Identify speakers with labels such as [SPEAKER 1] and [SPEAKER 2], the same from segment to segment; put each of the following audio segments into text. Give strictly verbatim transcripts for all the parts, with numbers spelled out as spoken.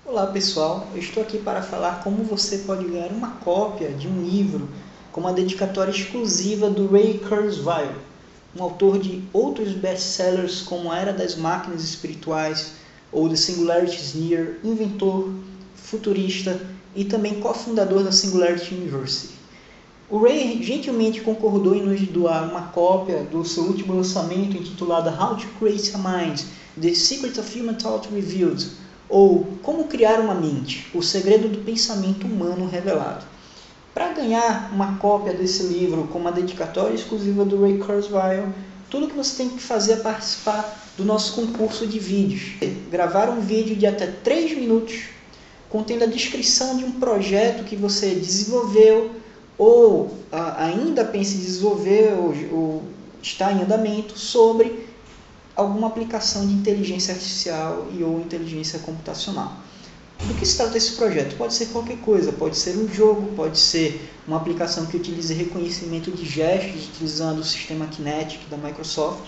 [SPEAKER 1] Olá pessoal, eu estou aqui para falar como você pode ganhar uma cópia de um livro com uma dedicatória exclusiva do Ray Kurzweil, um autor de outros best-sellers como A Era das Máquinas Espirituais ou The Singularity is Near, inventor, futurista e também cofundador da Singularity University. O Ray gentilmente concordou em nos doar uma cópia do seu último lançamento intitulado How to Create a Mind, The Secret of Human Thought Revealed, ou Como Criar uma Mente, o segredo do pensamento humano revelado. Para ganhar uma cópia desse livro com uma dedicatória exclusiva do Ray Kurzweil, tudo que você tem que fazer é participar do nosso concurso de vídeos. Gravar um vídeo de até três minutos, contendo a descrição de um projeto que você desenvolveu, ou a, ainda pensa em desenvolver, ou, ou está em andamento, sobre alguma aplicação de inteligência artificial e ou inteligência computacional. Do que se trata esse projeto? Pode ser qualquer coisa, pode ser um jogo, pode ser uma aplicação que utilize reconhecimento de gestos utilizando o sistema Kinetic da Microsoft,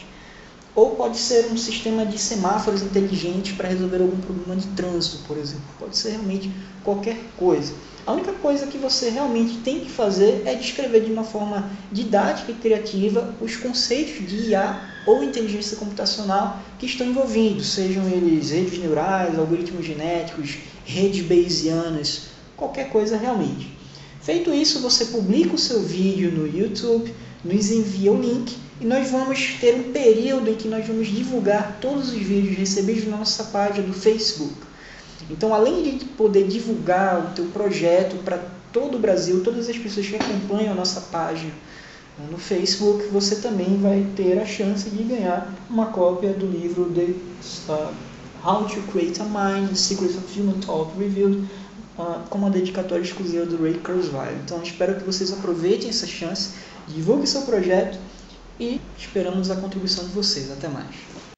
[SPEAKER 1] ou pode ser um sistema de semáforos inteligentes para resolver algum problema de trânsito, por exemplo. Pode ser realmente qualquer coisa. A única coisa que você realmente tem que fazer é descrever de uma forma didática e criativa os conceitos de I A ou inteligência computacional que estão envolvidos, sejam eles redes neurais, algoritmos genéticos, redes bayesianas, qualquer coisa realmente. Feito isso, você publica o seu vídeo no YouTube, nos envia o link e nós vamos ter um período em que nós vamos divulgar todos os vídeos recebidos na nossa página do Facebook. Então, além de poder divulgar o teu projeto para todo o Brasil, todas as pessoas que acompanham a nossa página no Facebook, você também vai ter a chance de ganhar uma cópia do livro The, uh, How to Create a Mind, The Secrets of Human Thought Revealed, uh, com uma dedicatória exclusiva do Ray Kurzweil. Então, espero que vocês aproveitem essa chance, divulguem seu projeto e esperamos a contribuição de vocês. Até mais!